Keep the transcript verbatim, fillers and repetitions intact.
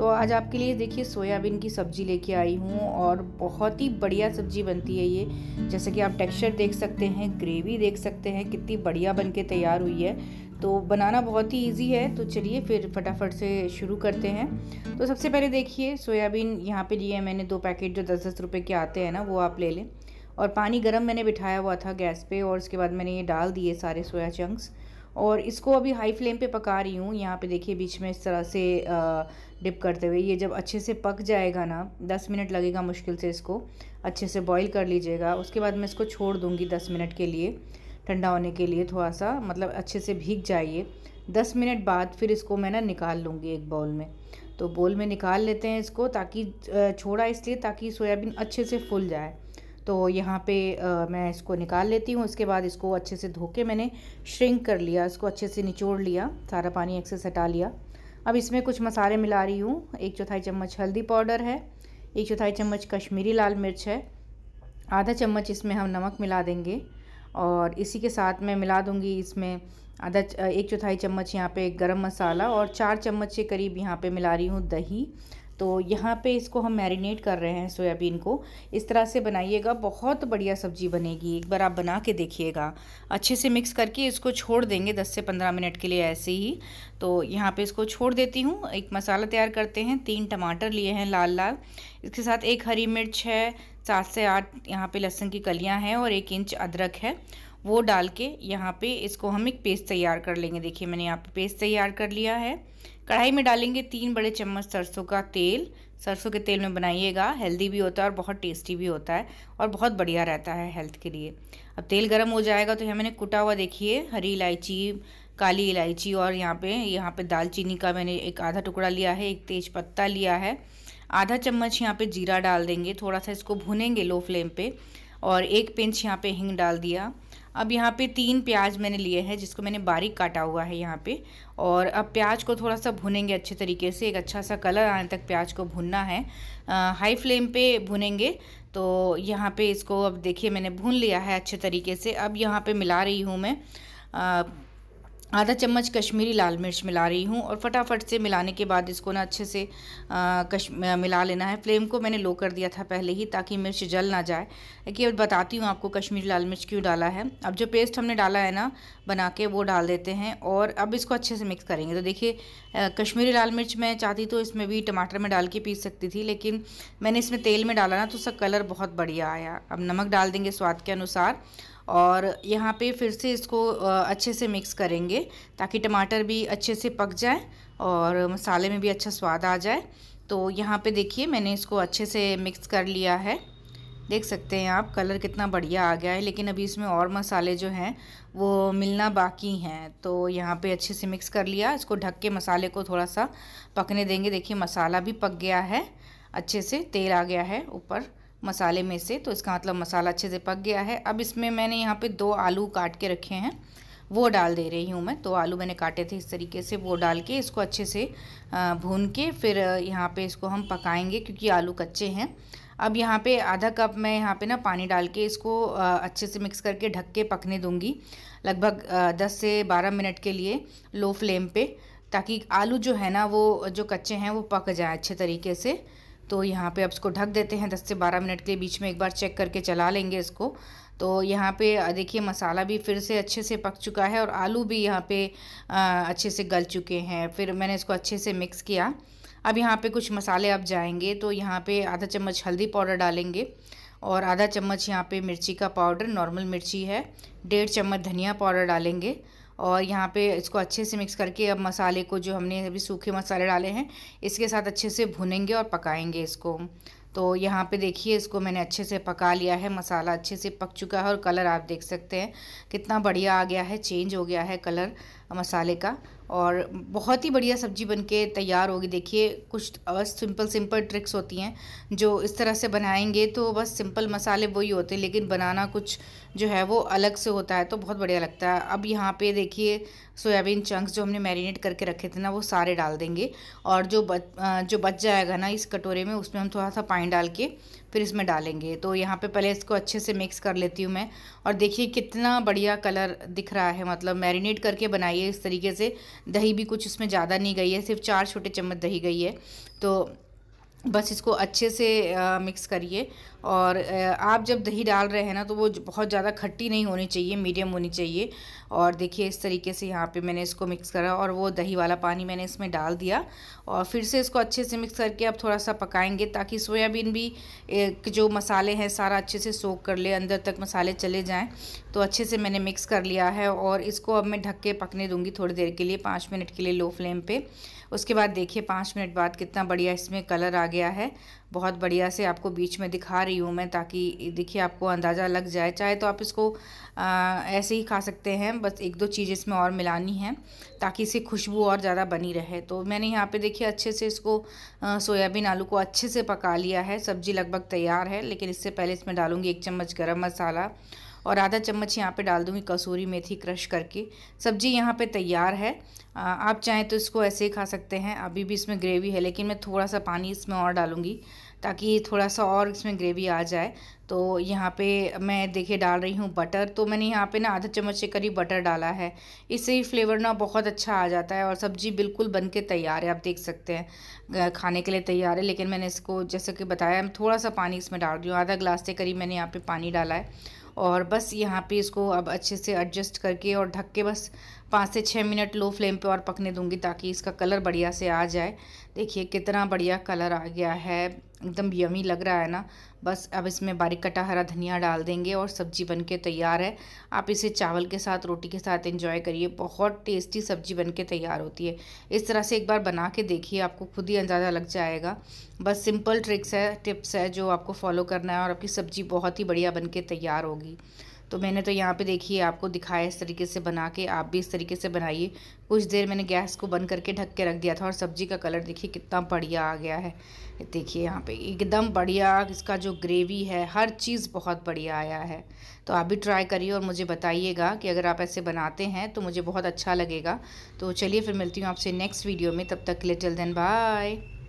तो आज आपके लिए देखिए सोयाबीन की सब्ज़ी लेके आई हूँ और बहुत ही बढ़िया सब्ज़ी बनती है ये। जैसे कि आप टेक्सचर देख सकते हैं, ग्रेवी देख सकते हैं कितनी बढ़िया बन के तैयार हुई है। तो बनाना बहुत ही इजी है। तो चलिए फिर फटाफट से शुरू करते हैं। तो सबसे पहले देखिए सोयाबीन यहाँ पे लिए हैं मैंने दो पैकेट जो दस दस रुपये के आते हैं ना, वो आप ले लें। और पानी गर्म मैंने बिठाया हुआ था गैस पे और उसके बाद मैंने ये डाल दिए सारे सोया चंक्स और इसको अभी हाई फ्लेम पे पका रही हूँ। यहाँ पे देखिए बीच में इस तरह से डिप करते हुए ये जब अच्छे से पक जाएगा ना, दस मिनट लगेगा मुश्किल से, इसको अच्छे से बॉईल कर लीजिएगा। उसके बाद मैं इसको छोड़ दूँगी दस मिनट के लिए ठंडा होने के लिए, थोड़ा सा मतलब अच्छे से भीग जाइए। दस मिनट बाद फिर इसको मैं ना निकाल लूँगी एक बाउल में। तो बाउल में निकाल लेते हैं इसको, ताकि छोड़ा इसलिए ताकि सोयाबीन अच्छे से फूल जाए। तो यहाँ पे आ, मैं इसको निकाल लेती हूँ। उसके बाद इसको अच्छे से धो के मैंने श्रिंक कर लिया, इसको अच्छे से निचोड़ लिया, सारा पानी एक्सेस हटा लिया। अब इसमें कुछ मसाले मिला रही हूँ। एक चौथाई चम्मच हल्दी पाउडर है, एक चौथाई चम्मच कश्मीरी लाल मिर्च है, आधा चम्मच इसमें हम नमक मिला देंगे और इसी के साथ मैं मिला दूँगी इसमें आधा एक चौथाई चम्मच यहाँ पे गरम मसाला और चार चम्मच के करीब यहाँ पे मिला रही हूँ दही। तो यहाँ पे इसको हम मैरिनेट कर रहे हैं सोयाबीन को। इस तरह से बनाइएगा, बहुत बढ़िया सब्ज़ी बनेगी। एक बार आप बना के देखिएगा। अच्छे से मिक्स करके इसको छोड़ देंगे दस से पंद्रह मिनट के लिए ऐसे ही। तो यहाँ पे इसको छोड़ देती हूँ। एक मसाला तैयार करते हैं। तीन टमाटर लिए हैं लाल लाल, इसके साथ एक हरी मिर्च है, सात से आठ यहाँ पे लहसुन की कलियाँ हैं और एक इंच अदरक है। वो डाल के यहाँ पे इसको हम एक पेस्ट तैयार कर लेंगे। देखिए मैंने यहाँ पे पेस्ट तैयार कर लिया है। कढ़ाई में डालेंगे तीन बड़े चम्मच सरसों का तेल। सरसों के तेल में बनाइएगा, हेल्दी भी होता है और बहुत टेस्टी भी होता है और बहुत बढ़िया रहता है हेल्थ के लिए। अब तेल गर्म हो जाएगा तो यहाँ मैंने कुटा हुआ देखिए हरी इलायची, काली इलायची और यहाँ पे यहाँ पे दालचीनी का मैंने एक आधा टुकड़ा लिया है, एक तेज पत्ता लिया है, आधा चम्मच यहाँ पे जीरा डाल देंगे। थोड़ा सा इसको भुनेंगे लो फ्लेम पे और एक पिंच यहाँ पे हींग डाल दिया। अब यहाँ पे तीन प्याज मैंने लिए हैं जिसको मैंने बारीक काटा हुआ है यहाँ पे। और अब प्याज को थोड़ा सा भुनेंगे अच्छे तरीके से, एक अच्छा सा कलर आने तक प्याज को भुनना है। आ, हाई फ्लेम पे भुनेंगे। तो यहाँ पे इसको अब देखिए मैंने भून लिया है अच्छे तरीके से। अब यहाँ पे मिला रही हूँ मैं आ, आधा चम्मच कश्मीरी लाल मिर्च मिला रही हूँ और फटाफट से मिलाने के बाद इसको ना अच्छे से आ, कश मिला लेना है। फ्लेम को मैंने लो कर दिया था पहले ही ताकि मिर्च जल ना जाए। देखिए अब बताती हूँ आपको कश्मीरी लाल मिर्च क्यों डाला है। अब जो पेस्ट हमने डाला है ना बना के, वो डाल देते हैं और अब इसको अच्छे से मिक्स करेंगे। तो देखिए कश्मीरी लाल मिर्च मैं चाहती तो इसमें भी टमाटर में डाल के पीस सकती थी, लेकिन मैंने इसमें तेल में डाला ना तो उसका कलर बहुत बढ़िया आया। अब नमक डाल देंगे स्वाद के अनुसार और यहाँ पे फिर से इसको अच्छे से मिक्स करेंगे ताकि टमाटर भी अच्छे से पक जाए और मसाले में भी अच्छा स्वाद आ जाए। तो यहाँ पे देखिए मैंने इसको अच्छे से मिक्स कर लिया है। देख सकते हैं आप कलर कितना बढ़िया आ गया है, लेकिन अभी इसमें और मसाले जो हैं वो मिलना बाकी हैं। तो यहाँ पे अच्छे से मिक्स कर लिया। इसको ढक के मसाले को थोड़ा सा पकने देंगे। देखिए मसाला भी पक गया है, अच्छे से तेल आ गया है ऊपर मसाले में से, तो इसका मतलब मसाला अच्छे से पक गया है। अब इसमें मैंने यहाँ पे दो आलू काट के रखे हैं, वो डाल दे रही हूँ मैं। तो आलू मैंने काटे थे इस तरीके से, वो डाल के इसको अच्छे से भून के फिर यहाँ पे इसको हम पकाएंगे क्योंकि आलू कच्चे हैं। अब यहाँ पे आधा कप मैं यहाँ पे ना पानी डाल के इसको अच्छे से मिक्स करके ढक के पकने दूँगी लगभग दस से बारह मिनट के लिए लो फ्लेम पे, ताकि आलू जो है ना वो जो कच्चे हैं वो पक जाए अच्छे तरीके से। तो यहाँ पे अब इसको ढक देते हैं दस से बारह मिनट के लिए। बीच में एक बार चेक करके चला लेंगे इसको। तो यहाँ पे देखिए मसाला भी फिर से अच्छे से पक चुका है और आलू भी यहाँ पे अच्छे से गल चुके हैं। फिर मैंने इसको अच्छे से मिक्स किया। अब यहाँ पे कुछ मसाले अब जाएंगे। तो यहाँ पे आधा चम्मच हल्दी पाउडर डालेंगे और आधा चम्मच यहाँ पे मिर्ची का पाउडर, नॉर्मल मिर्ची है, डेढ़ चम्मच धनिया पाउडर डालेंगे और यहाँ पे इसको अच्छे से मिक्स करके अब मसाले को जो हमने अभी सूखे मसाले डाले हैं इसके साथ अच्छे से भुनेंगे और पकाएंगे इसको। तो यहाँ पे देखिए इसको मैंने अच्छे से पका लिया है, मसाला अच्छे से पक चुका है और कलर आप देख सकते हैं कितना बढ़िया आ गया है, चेंज हो गया है कलर मसाले का और बहुत ही बढ़िया सब्ज़ी बनके तैयार होगी। देखिए कुछ बस सिंपल सिंपल ट्रिक्स होती हैं जो इस तरह से बनाएंगे तो बस सिंपल मसाले वही होते हैं, लेकिन बनाना कुछ जो है वो अलग से होता है, तो बहुत बढ़िया लगता है। अब यहाँ पे देखिए सोयाबीन चंक्स जो हमने मैरिनेट करके रखे थे ना वो सारे डाल देंगे। और जो बच जो बच जाएगा ना इस कटोरे में, उसमें हम थोड़ा सा पानी डाल के फिर इसमें डालेंगे। तो यहाँ पे पहले इसको अच्छे से मिक्स कर लेती हूँ मैं। और देखिए कितना बढ़िया कलर दिख रहा है, मतलब मैरिनेट करके बनाइए इस तरीके से। दही भी कुछ इसमें ज़्यादा नहीं गई है, सिर्फ चार छोटे चम्मच दही गई है। तो बस इसको अच्छे से आ, मिक्स करिए। और आ, आप जब दही डाल रहे हैं ना तो वो बहुत ज़्यादा खट्टी नहीं होनी चाहिए, मीडियम होनी चाहिए। और देखिए इस तरीके से यहाँ पे मैंने इसको मिक्स करा और वो दही वाला पानी मैंने इसमें डाल दिया। और फिर से इसको अच्छे से मिक्स करके अब थोड़ा सा पकाएंगे, ताकि सोयाबीन भी एक जो मसाले हैं सारा अच्छे से सोख कर ले, अंदर तक मसाले चले जाएँ। तो अच्छे से मैंने मिक्स कर लिया है और इसको अब मैं ढक के पकने दूँगी थोड़ी देर के लिए, पाँच मिनट के लिए लो फ्लेम पे। उसके बाद देखिए पाँच मिनट बाद कितना बढ़िया इसमें कलर आ गया है। बहुत बढ़िया से आपको बीच में दिखा रही हूँ मैं, ताकि देखिए आपको अंदाज़ा लग जाए। चाहे तो आप इसको आ, ऐसे ही खा सकते हैं, बस एक दो चीज़ इसमें और मिलानी है ताकि इसकी खुशबू और ज़्यादा बनी रहे। तो मैंने यहाँ पे देखिए अच्छे से इसको सोयाबीन आलू को अच्छे से पका लिया है। सब्ज़ी लगभग तैयार है, लेकिन इससे पहले इसमें डालूँगी एक चम्मच गरम मसाला और आधा चम्मच यहाँ पे डाल दूँगी कसूरी मेथी क्रश करके। सब्ज़ी यहाँ पे तैयार है। आ, आप चाहें तो इसको ऐसे ही खा सकते हैं। अभी भी इसमें ग्रेवी है, लेकिन मैं थोड़ा सा पानी इसमें और डालूँगी ताकि थोड़ा सा और इसमें ग्रेवी आ जाए। तो यहाँ पे मैं देखिए डाल रही हूँ बटर। तो मैंने यहाँ पे ना आधा चम्मच से करीब बटर डाला है, इससे ही फ्लेवर ना बहुत अच्छा आ जाता है। और सब्ज़ी बिल्कुल बन के तैयार है, आप देख सकते हैं खाने के लिए तैयार है। लेकिन मैंने इसको जैसे कि बताया, मैं थोड़ा सा पानी इसमें डाल रही हूँ, आधा ग्लास से करीब मैंने यहाँ पे पानी डाला है। और बस यहाँ पे इसको अब अच्छे से एडजस्ट करके और ढक के बस पाँच से छः मिनट लो फ्लेम पे और पकने दूंगी, ताकि इसका कलर बढ़िया से आ जाए। देखिए कितना बढ़िया कलर आ गया है, एकदम यमी लग रहा है ना। बस अब इसमें बारीक कटा हरा धनिया डाल देंगे और सब्ज़ी बनके तैयार है। आप इसे चावल के साथ, रोटी के साथ एंजॉय करिए, बहुत टेस्टी सब्ज़ी बनके तैयार होती है। इस तरह से एक बार बना के देखिए, आपको खुद ही अंदाज़ा लग जाएगा। बस सिंपल ट्रिक्स है, टिप्स है जो आपको फॉलो करना है और आपकी सब्ज़ी बहुत ही बढ़िया बनके तैयार होगी। तो मैंने तो यहाँ पे देखिए आपको दिखाया इस तरीके से बना के, आप भी इस तरीके से बनाइए। कुछ देर मैंने गैस को बंद करके ढक के रख दिया था और सब्ज़ी का कलर देखिए कितना बढ़िया आ गया है। देखिए यहाँ पे एकदम बढ़िया, इसका जो ग्रेवी है हर चीज़ बहुत बढ़िया आया है। तो आप भी ट्राई करिए और मुझे बताइएगा कि अगर आप ऐसे बनाते हैं तो मुझे बहुत अच्छा लगेगा। तो चलिए फिर मिलती हूँ आपसे नेक्स्ट वीडियो में, तब तक के लिए टिल देन बाय।